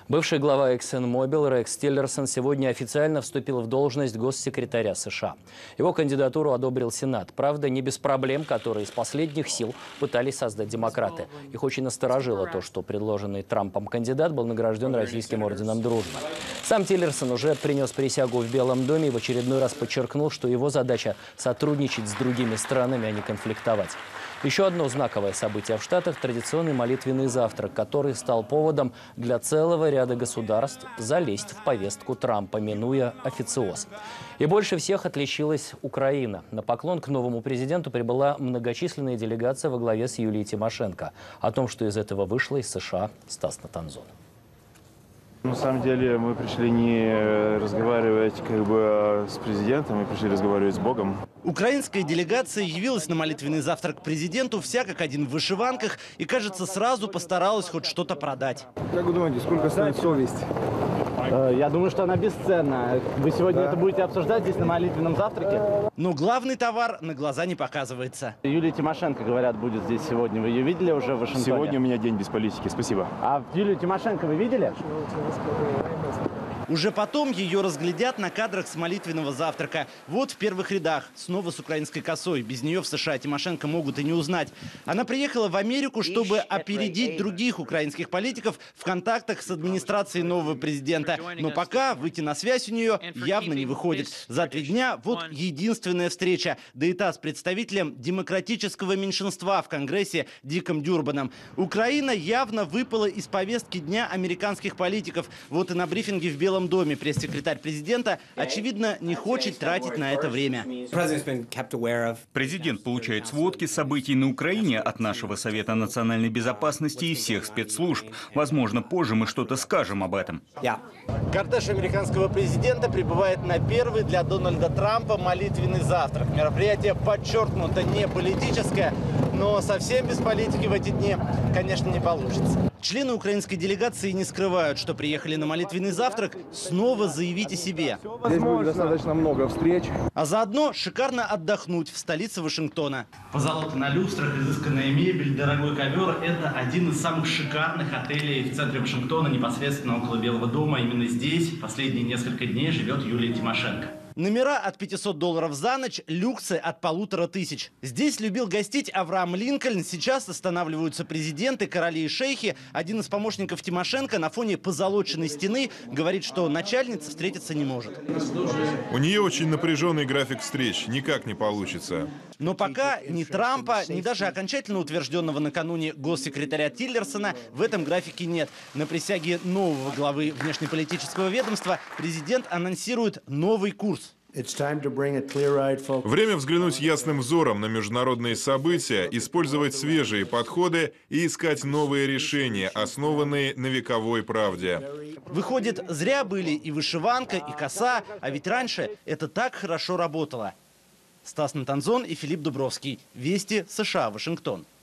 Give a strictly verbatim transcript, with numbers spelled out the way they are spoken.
Бывший глава ExxonMobil Рекс Тиллерсон сегодня официально вступил в должность госсекретаря США. Его кандидатуру одобрил Сенат. Правда, не без проблем, которые из последних сил пытались создать демократы. Их очень насторожило то, что предложенный Трампом кандидат был награжден российским орденом Дружбы. Сам Тиллерсон уже принес присягу в Белом доме и в очередной раз подчеркнул, что его задача – сотрудничать с другими странами, а не конфликтовать. Еще одно знаковое событие в Штатах – традиционный молитвенный завтрак, который стал поводом для целого ряда государств залезть в повестку Трампа, минуя официоз. И больше всех отличилась Украина. На поклон к новому президенту прибыла многочисленная делегация во главе с Юлией Тимошенко. О том, что из этого вышло из США, Стас Натанзон. На самом деле мы пришли не разговаривать как бы с президентом, мы пришли разговаривать с Богом. Украинская делегация явилась на молитвенный завтрак к президенту, вся как один в вышиванках, и, кажется, сразу постаралась хоть что-то продать. Как вы думаете, сколько стоит совесть? Я думаю, что она бесценна. Вы сегодня да. это будете обсуждать здесь на молитвенном завтраке? Но главный товар на глаза не показывается. Юлия Тимошенко, говорят, будет здесь сегодня. Вы ее видели уже в Вашингтоне? Сегодня у меня день без политики. Спасибо. А Юлию Тимошенко вы видели? Уже потом ее разглядят на кадрах с молитвенного завтрака. Вот в первых рядах, снова с украинской косой. Без нее в США Тимошенко могут и не узнать. Она приехала в Америку, чтобы опередить других украинских политиков в контактах с администрацией нового президента. Но пока выйти на связь у нее явно не выходит. За три дня вот единственная встреча. Да и та с представителем демократического меньшинства в Конгрессе Диком Дюрбаном. Украина явно выпала из повестки дня американских политиков. Вот и на брифинге в Белом доме пресс-секретарь президента, очевидно, не хочет тратить на это время. Президент получает сводки событий на Украине от нашего Совета национальной безопасности и всех спецслужб. Возможно, позже мы что-то скажем об этом. Кортеж американского президента прибывает на первый для Дональда Трампа молитвенный завтрак. Мероприятие подчеркнуто не политическое, но совсем без политики в эти дни, конечно, не получится. Члены украинской делегации не скрывают, что приехали на молитвенный завтрак снова заявить о себе. Здесь будет достаточно много встреч. А заодно шикарно отдохнуть в столице Вашингтона. Позолота на люстрах, изысканная мебель, дорогой ковер – это один из самых шикарных отелей в центре Вашингтона, непосредственно около Белого дома. Именно здесь последние несколько дней живет Юлия Тимошенко. Номера от пятисот долларов за ночь, люксы от полутора тысяч. Здесь любил гостить Авраам Линкольн. Сейчас останавливаются президенты, короли и шейхи. Один из помощников Тимошенко на фоне позолоченной стены говорит, что начальница встретиться не может. У нее очень напряженный график встреч. Никак не получится. Но пока ни Трампа, ни даже окончательно утвержденного накануне госсекретаря Тиллерсона в этом графике нет. На присяге нового главы внешнеполитического ведомства президент анонсирует новый курс. Время взглянуть ясным взором на международные события, использовать свежие подходы и искать новые решения, основанные на вековой правде. Выходит, зря были и вышиванка, и коса, а ведь раньше это так хорошо работало. Стас Натанзон и Филипп Дубровский. Вести, США, Вашингтон.